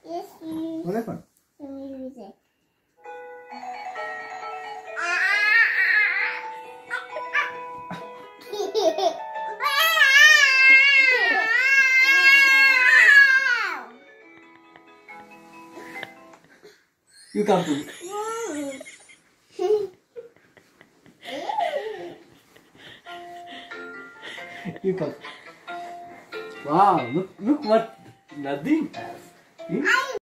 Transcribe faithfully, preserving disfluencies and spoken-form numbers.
Yes, you. What happened? Let me use it. You come to. You come. Wow, look, look what Nadine has. Hmm?